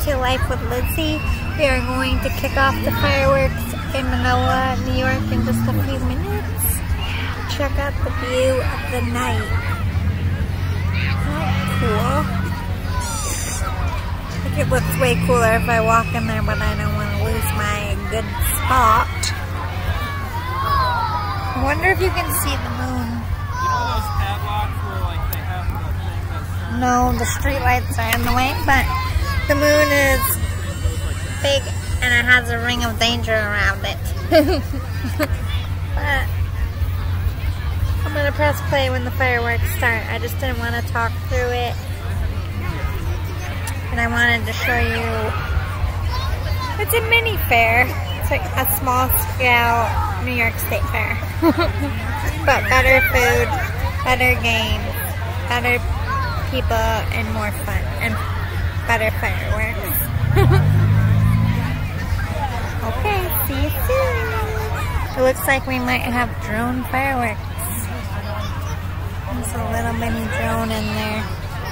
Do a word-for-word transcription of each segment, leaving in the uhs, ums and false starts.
to Life with Lizzy. We are going to kick off the fireworks in Manila, New York in just a few minutes. Check out the view of the night. Isn't that cool? I think it looks way cooler if I walk in there, but I don't want to lose my good spot. I wonder if you can see the moon. You know those padlocks where like they have the thing that's... No, the street lights are in the way, but the moon is big and it has a ring of danger around it. But I'm gonna press play when the fireworks start. I just didn't want to talk through it. And I wanted to show you, it's a mini fair. It's like a small scale New York State Fair. But better food, better games, better people, and more fun, and better fireworks. Okay, see you soon. It looks like we might have drone fireworks. There's a little mini drone in there.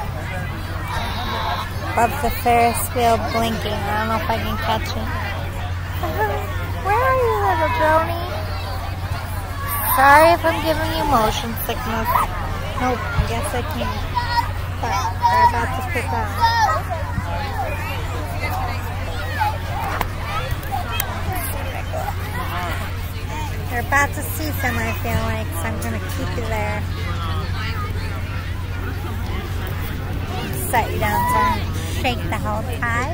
Above the Ferris wheel blinking. I don't know if I can catch it. Where are you, little droney? Sorry if I'm giving you motion sickness. Nope, I guess I can't. But we're about to pick up. We're about to see some, I feel like, so I'm going to keep you there. Set you down so I don't shake the whole time.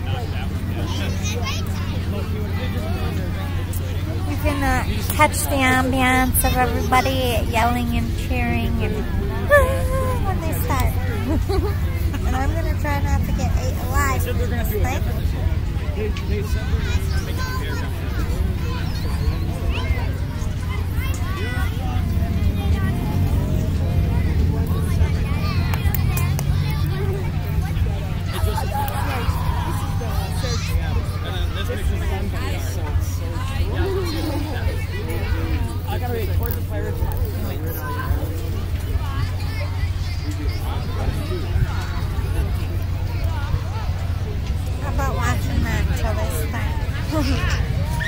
You can uh, catch the ambience of everybody yelling and cheering and when they start. And I'm going to try not to get ate alive in this thing. I gotta record the pirates. How about watching that until they start?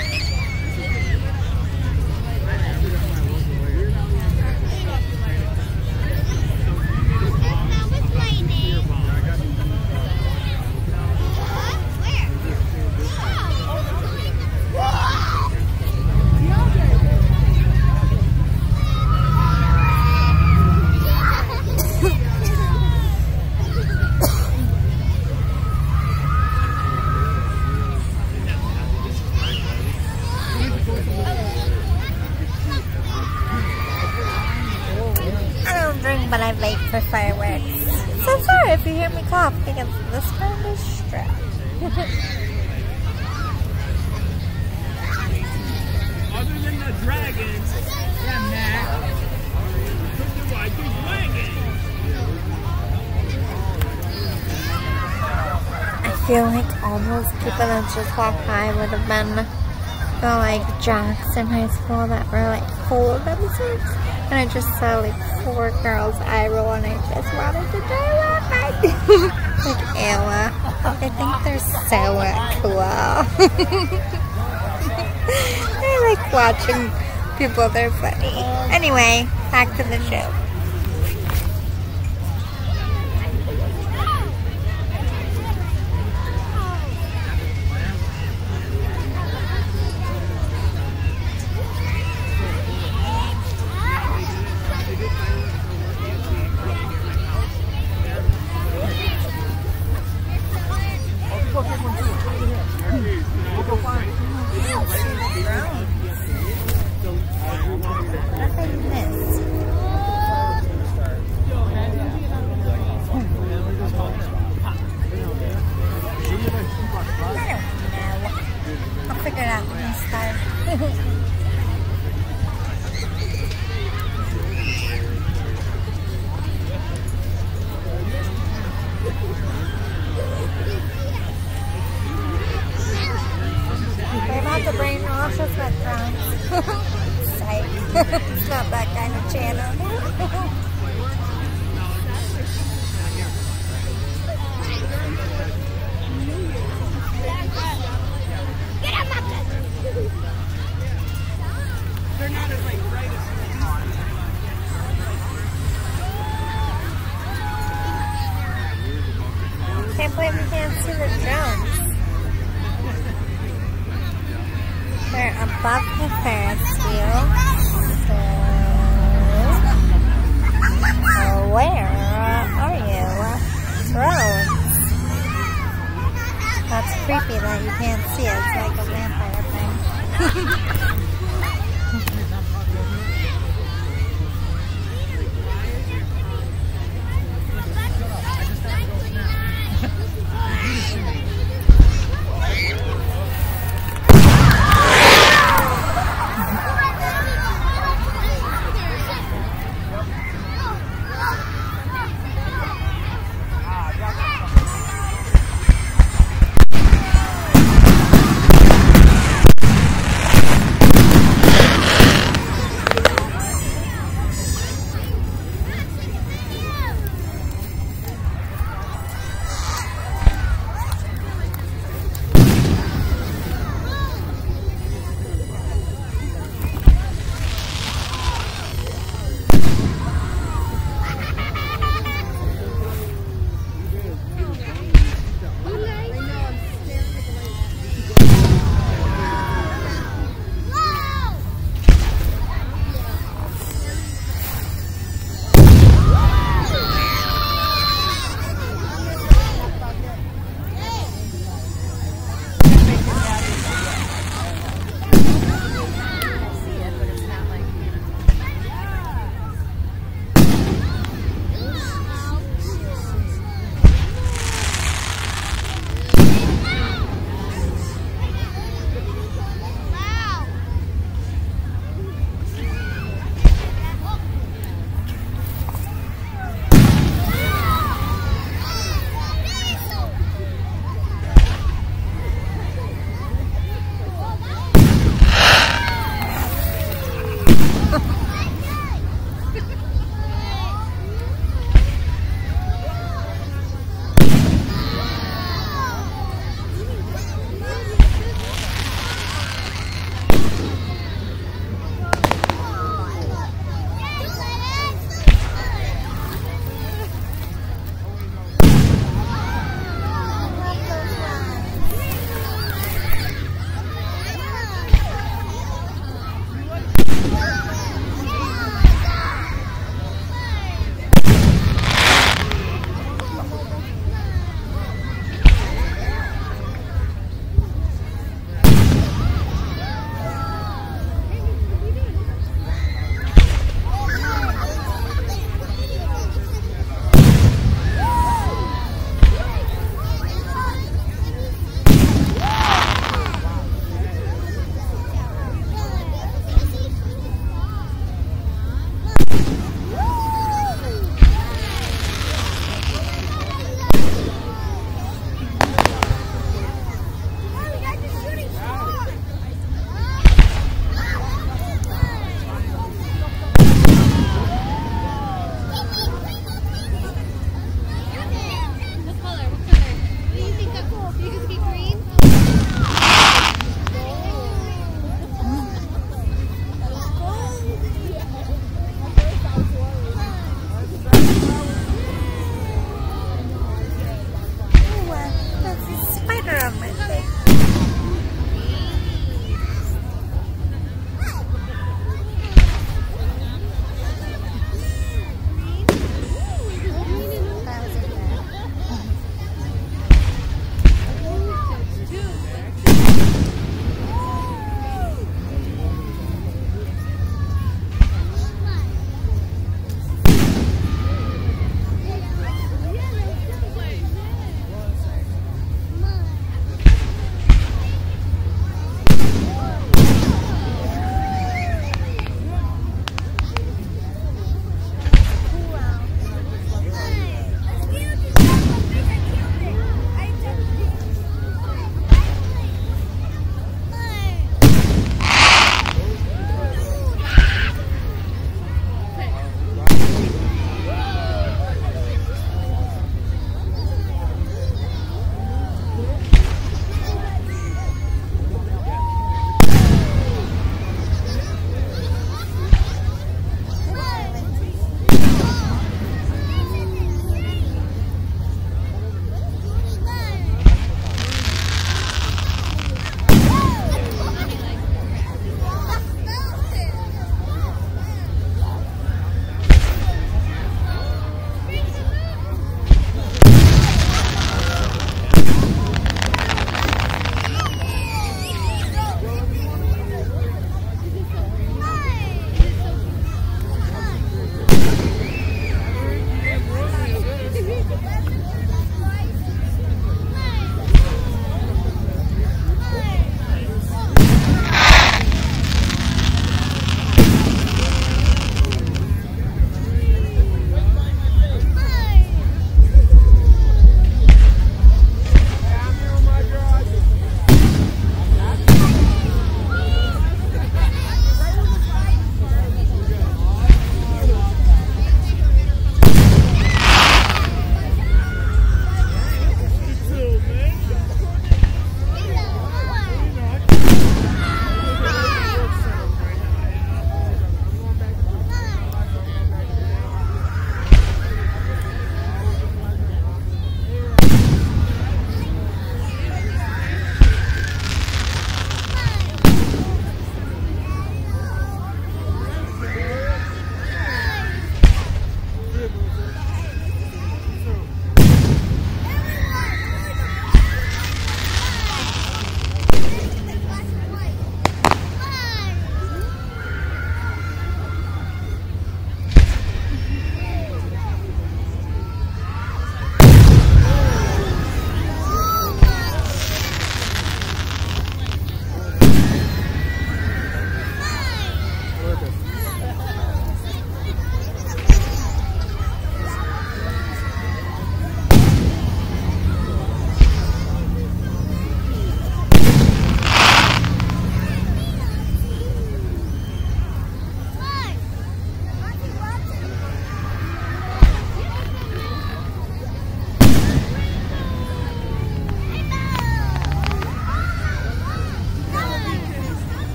But I vape for fireworks. So sorry if you hear me cough because this kind is strapped. Other than the dragons, yeah, Matt. Like the dragons. I feel like all those people that just walked by would have been the like jocks in high school that were like full of themselves. And I just saw like four girls eye roll and I just wanted to do it. Like, ew. I think they're so cool. I like watching people, they're funny. Anyway, back to the show. The brainwash us that drunk. Psych. It's not that kind of channel. Can't believe you can't see the drones. They're above the Ferris wheel. So, where are you? Drones. That's creepy that you can't see it. It's like a vampire thing.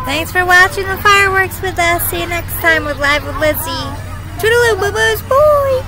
Thanks for watching the fireworks with us. See you next time with Live with Lizzy. Toodaloo, boo-boos, boy!